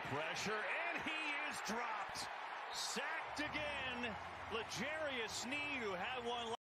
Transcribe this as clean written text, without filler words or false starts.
Pressure, and he is dropped. Sacked again. L'Jarius Sneed, who had one